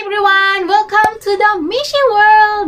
everyone! Welcome to the Mishi World!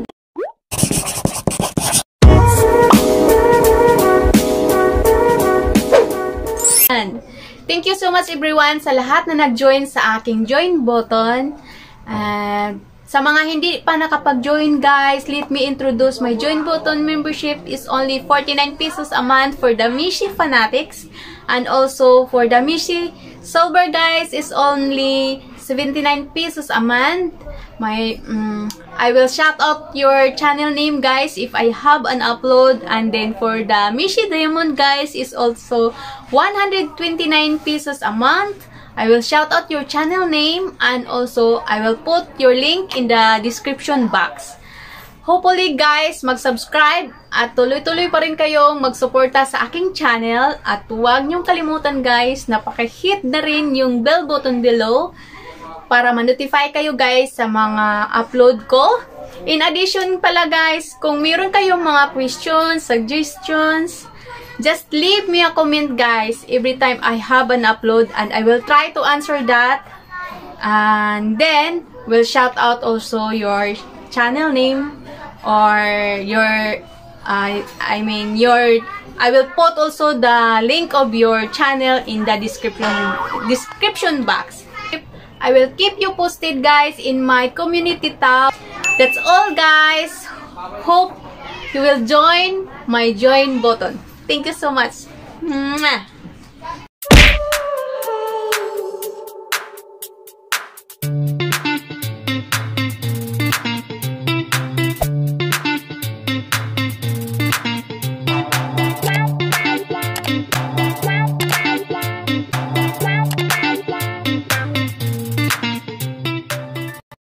Thank you so much everyone sa lahat na nag-join sa aking join button. Sa mga hindi pa nakapag-join guys, let me introduce my join button membership is only 49 pesos a month for the Mishi Fanatics. And also for the Mishi Sober guys is only 79 pesos a month. I will shout out your channel name guys if I have an upload. And then for the Mishi Diamond guys is also 129 pesos a month. I will shout out your channel name and also I will put your link in the description box. Hopefully guys, mag-subscribe at tuloy-tuloy pa rin kayong magsuporta sa aking channel. At huwag niyong kalimutan guys na paki-hit na rin yung bell button below para ma-notify kayo guys sa mga upload ko. In addition pala guys, kung mayroon kayong mga questions, suggestions, just leave me a comment guys every time I have an upload and I will try to answer that. And then, we'll shout out also your channel name or your, I will put also the link of your channel in the description box. I will keep you posted guys in my community tab. That's all guys. Hope you will join my join button. Thank you so much. Mwah!